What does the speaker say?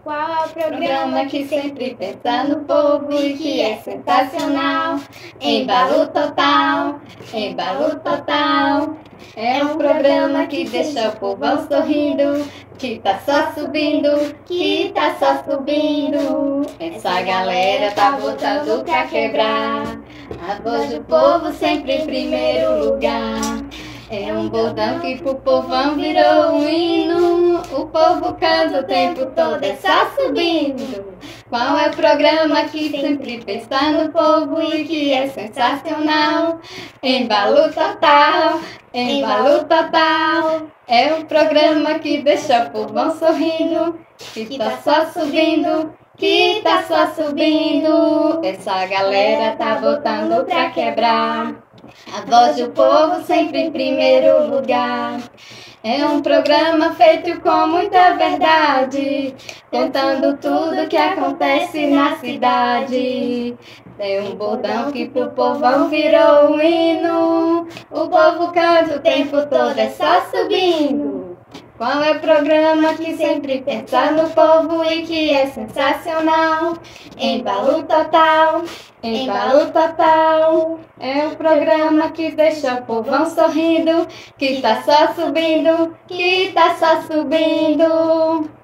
Qual é o programa que sempre pensa no povo e que é sensacional? Embalo total, embalo total. É um programa que deixa o povão sorrindo, que tá só subindo, que tá só subindo. Essa galera tá botando pra quebrar. A voz do povo sempre em primeiro lugar. É um bordão que pro povão virou um hino. O povo canta o tempo todo, é só subindo. Qual é o programa que sempre pensa no povo e que é sensacional? Embalo total, embalo total. É um programa que deixa o povão sorrindo, que tá só subindo, que tá só subindo. Essa galera tá botando pra quebrar. A voz do povo sempre em primeiro lugar. É um programa feito com muita verdade, contando tudo que acontece na cidade. Tem um bordão que pro povão virou um hino. O povo canta o tempo todo, é só subindo. Qual é o programa que sempre pensa no povo e que é sensacional? Embalo total, embalo total. É um programa que deixa o povão sorrindo, que tá só subindo, que tá só subindo.